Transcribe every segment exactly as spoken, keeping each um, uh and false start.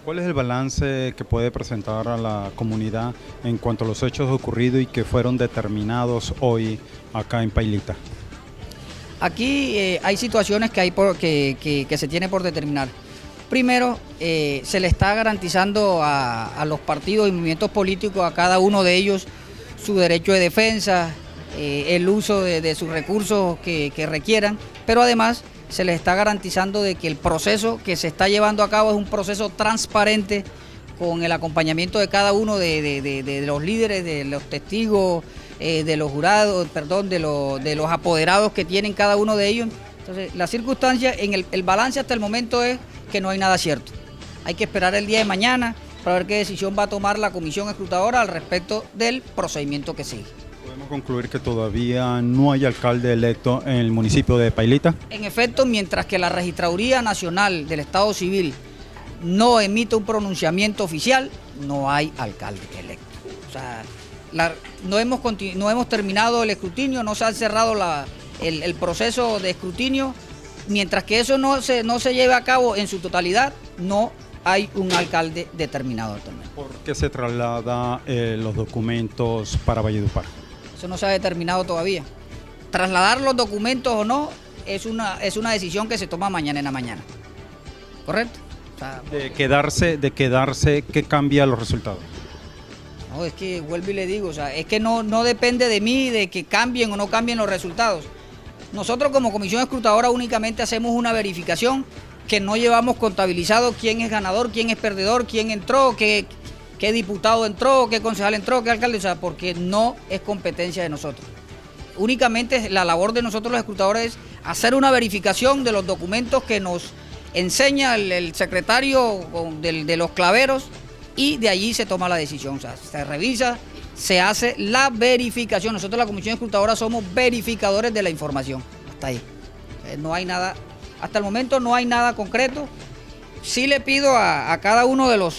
¿Cuál es el balance que puede presentar a la comunidad en cuanto a los hechos ocurridos y que fueron determinados hoy acá en Pailita? Aquí eh, hay situaciones que, hay por, que, que, que se tiene por determinar. Primero, eh, se le está garantizando a, a los partidos y movimientos políticos, a cada uno de ellos, su derecho de defensa, eh, el uso de, de sus recursos que, que requieran, pero además se les está garantizando de que el proceso que se está llevando a cabo es un proceso transparente, con el acompañamiento de cada uno de, de, de, de los líderes, de los testigos, eh, de los jurados, perdón, de, lo, de los apoderados que tienen cada uno de ellos. Entonces, la circunstancia, en el, el balance hasta el momento es que no hay nada cierto. Hay que esperar el día de mañana para ver qué decisión va a tomar la comisión escrutadora al respecto del procedimiento que sigue. ¿Podemos concluir que todavía no hay alcalde electo en el municipio de Pailita? En efecto, mientras que la Registraduría Nacional del Estado Civil no emite un pronunciamiento oficial, no hay alcalde electo. O sea, la, no, hemos no hemos terminado el escrutinio, no se ha cerrado la, el, el proceso de escrutinio. Mientras que eso no se, no se lleve a cabo en su totalidad, no hay un alcalde determinado también. ¿Por qué se traslada eh, los documentos para Valledupar? Eso no se ha determinado todavía. Trasladar los documentos o no es una, es una decisión que se toma mañana en la mañana. ¿Correcto? O sea, de quedarse, de quedarse, ¿qué cambia los resultados? No, es que vuelvo y le digo, o sea, es que no, no depende de mí de que cambien o no cambien los resultados. Nosotros como comisión escrutadora únicamente hacemos una verificación, que no llevamos contabilizado quién es ganador, quién es perdedor, quién entró, qué, qué diputado entró, qué concejal entró, qué alcalde, o sea, porque no es competencia de nosotros. Únicamente la labor de nosotros los escrutadores es hacer una verificación de los documentos que nos enseña el, el secretario de, de los claveros, y de allí se toma la decisión, o sea, se revisa, se hace la verificación. Nosotros la comisión escrutadora somos verificadores de la información, hasta ahí. Eh, no hay nada, hasta el momento no hay nada concreto. Sí le pido a, a cada uno de los,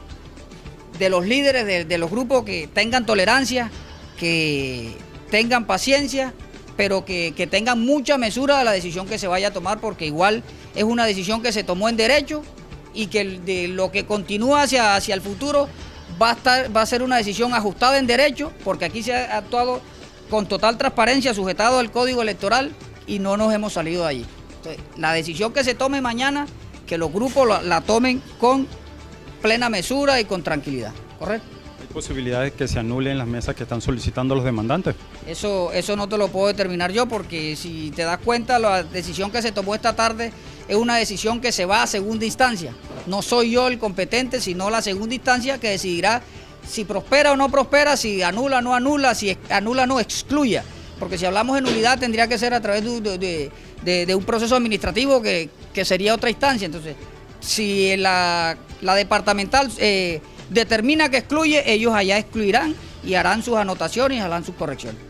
de los líderes de, de los grupos que tengan tolerancia, que tengan paciencia, pero que, que tengan mucha mesura de la decisión que se vaya a tomar, porque igual es una decisión que se tomó en derecho y que de lo que continúa hacia, hacia el futuro Va a, estar, va a ser una decisión ajustada en derecho, porque aquí se ha actuado con total transparencia, sujetado al Código Electoral, y no nos hemos salido de allí. Entonces, la decisión que se tome mañana, que los grupos la, la tomen con plena mesura y con tranquilidad, ¿correcto? ¿Hay posibilidades que se anulen las mesas que están solicitando los demandantes? Eso, eso no te lo puedo determinar yo, porque si te das cuenta, la decisión que se tomó esta tarde es una decisión que se va a segunda instancia. No soy yo el competente, sino la segunda instancia que decidirá si prospera o no prospera, si anula o no anula, si anula o no excluya. Porque si hablamos de nulidad tendría que ser a través de, de, de, de un proceso administrativo que, que sería otra instancia. Entonces, si la, la departamental eh, determina que excluye, ellos allá excluirán y harán sus anotaciones y harán sus correcciones.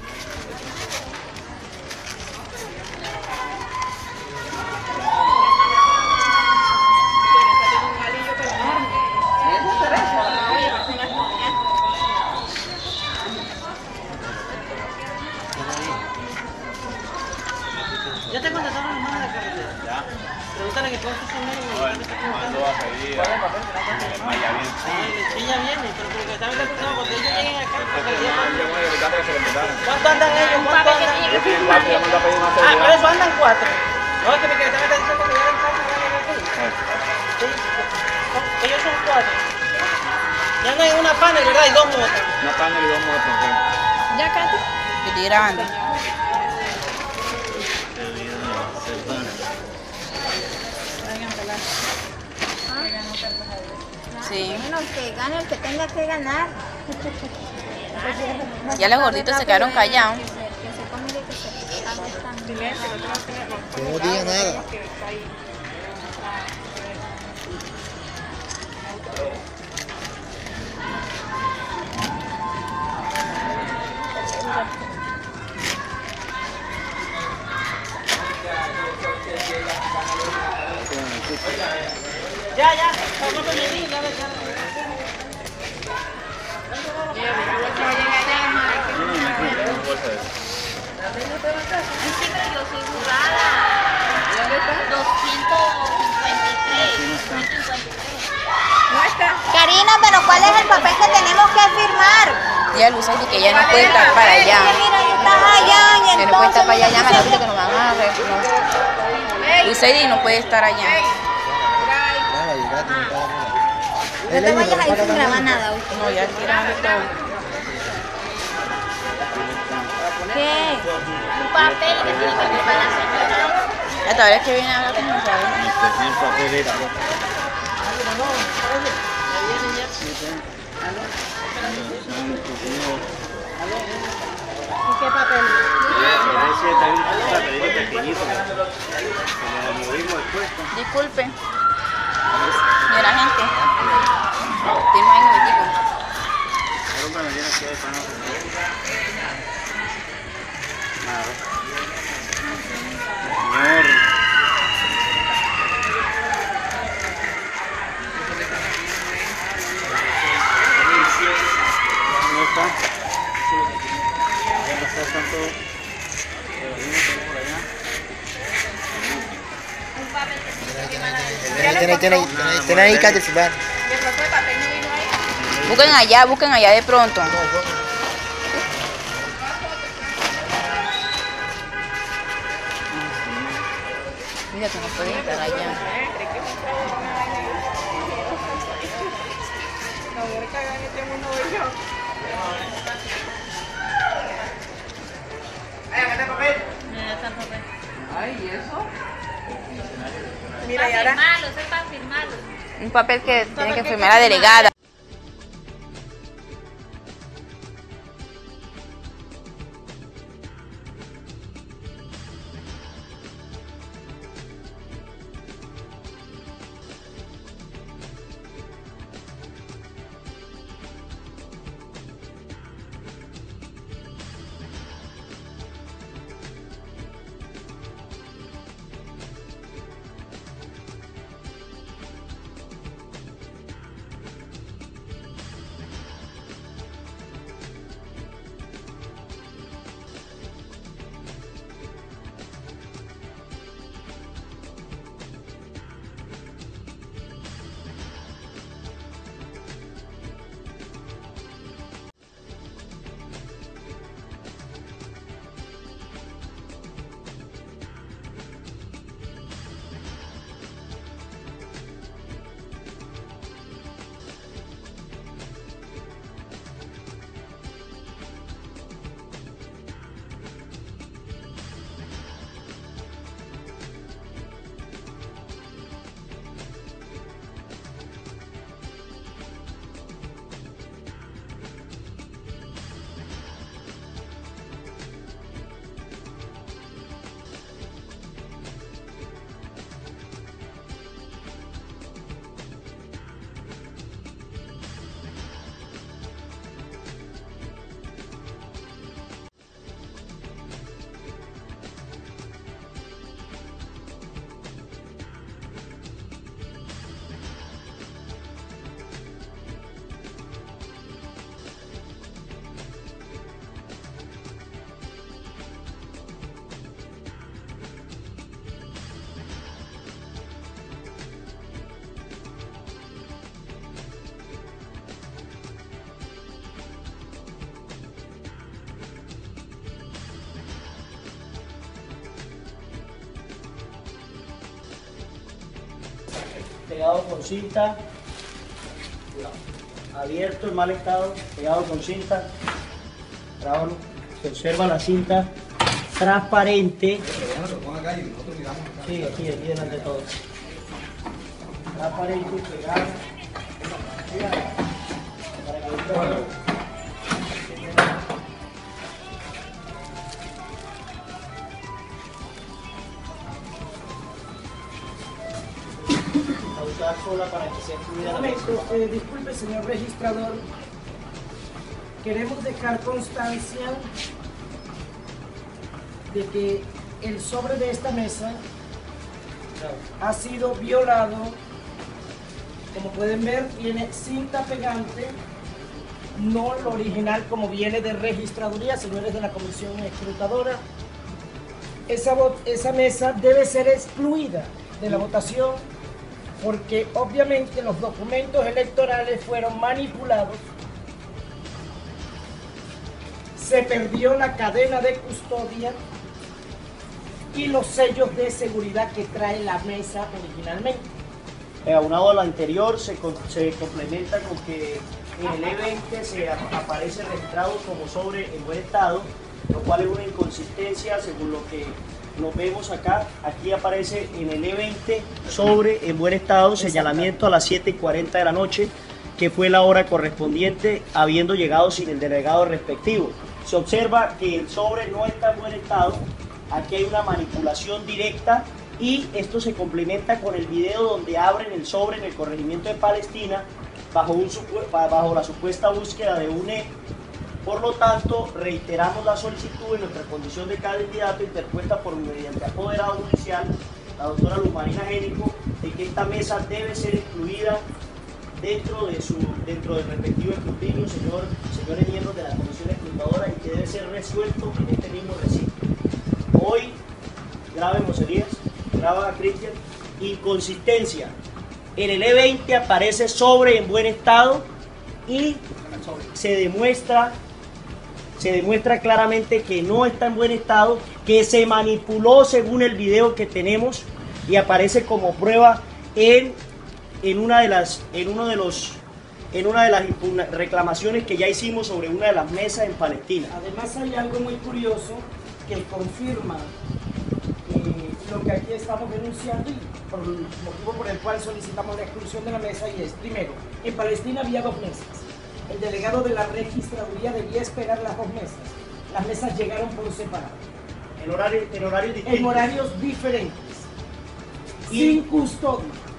¿Ya te contestaron los manos de la carretera? Ya. Pregúntale que todos son negros. No, el mando va a pedir a Maya bien. Sí, ella viene, pero porque también le preguntamos cuando ellos lleguen acá. ¿Cuánto andan ellos? ¿Cuánto andan? Ah, por eso andan cuatro. No, es que me quedé también diciendo que ya eran cuatro. Sí, ellos son cuatro. Ya no hay una panel, ¿verdad? Y dos motos. Una panel y dos motos. Ya, Katy. Estoy grabando. Sí. Bueno, que gane el que tenga que ganar. Ya los gorditos se quedaron callados. Que no diga nada. Ya, ya, vamos a venir, ya ves. Sí, pero yo soy jurada. doscientos cincuenta y tres. Karina, pero ¿cuál es el papel que tenemos que firmar? Y a Luceli que ella no puede estar para allá. Mira, estás allá y Que no puede estar para allá, entonces... llama a la que nos van a re- no. Luceli no puede estar allá. No te vayas a ir sin grabar nada, ¿oíste? No, ya tirando todo. ¿Qué? Un papel que tiene que firmar la señora. Hasta ahora es que viene a hablar con nosotros. ¿Qué papel? Disculpe. Señora gente. Tiene ahí un momentico. Señor. ¿Cómo está? ¿Dónde está tanto? Tiene ahí, tiene ahí, tiene ahí, tiene ahí, Katy, si va. Busquen allá, busquen allá de pronto. Mira que no puede estar allá. Mira, y ahora... Firmarlo, eso es para firmarlo. Un papel que tiene que firmar la delegada. Pegado con cinta, abierto en mal estado, pegado con cinta, Bravo, se observa la cinta transparente, sí, aquí, aquí delante de todos, transparente, pegado, para que todo. Sola para que se fluya la momento, eh, disculpe, señor registrador, queremos dejar constancia de que el sobre de esta mesa ha sido violado. Como pueden ver, tiene cinta pegante, no lo original como viene de registraduría, señores de la comisión escrutadora. Esa, esa mesa debe ser excluida de la votación porque obviamente los documentos electorales fueron manipulados, se perdió la cadena de custodia y los sellos de seguridad que trae la mesa originalmente. Eh, aunado a lo anterior, se, se complementa con que en el E veinte se aparece registrado como sobre en buen estado, lo cual es una inconsistencia según lo que nos vemos acá. Aquí aparece en el E veinte sobre en buen estado, señalamiento a las siete y cuarenta de la noche, que fue la hora correspondiente, habiendo llegado sin el delegado respectivo. Se observa que el sobre no está en buen estado, aquí hay una manipulación directa y esto se complementa con el video donde abren el sobre en el corregimiento de Palestina bajo, un, bajo la supuesta búsqueda de U N E. Por lo tanto, reiteramos la solicitud en nuestra condición de candidato interpuesta por mediante apoderado judicial, la doctora Luz Marina Génico, de que esta mesa debe ser incluida dentro, de su, dentro del respectivo escrutinio, señor, señores miembros de la comisión escrutadora, y que debe ser resuelto en este mismo recinto. Hoy, grave José Díaz, graba Cristian, inconsistencia. En el E veinte aparece sobre en buen estado y se demuestra, se demuestra claramente que no está en buen estado, que se manipuló según el video que tenemos y aparece como prueba en, en una de las, en uno de los, en una de las reclamaciones que ya hicimos sobre una de las mesas en Palestina. Además hay algo muy curioso que confirma eh, lo que aquí estamos denunciando y por el motivo por el cual solicitamos la exclusión de la mesa, y es, primero, en Palestina había dos mesas. El delegado de la registraduría debía esperar las dos mesas. Las mesas llegaron por separado. En horarios, en horarios distintos. En horarios diferentes. Y, sin custodia.